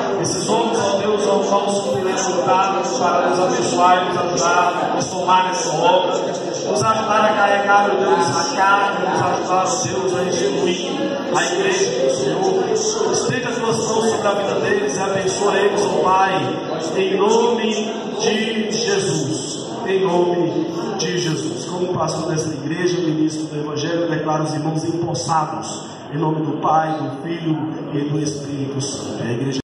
esses homens, ó Deus, ao qual o Senhor tem levantado para nos abençoar e nos ajudar a somar nessa obra, nos ajudar a carregar, meu Deus, a carga, nos ajudar, ó Deus, a instituir a igreja do Senhor. Estenda as tuas mãos sobre a vida deles e abençoa eles, ó Pai, em nome de Jesus. Em nome de Jesus. Como pastor desta igreja, ministro do Evangelho, declaro os irmãos empossados. Em nome do Pai, do Filho e do Espírito Santo. A igreja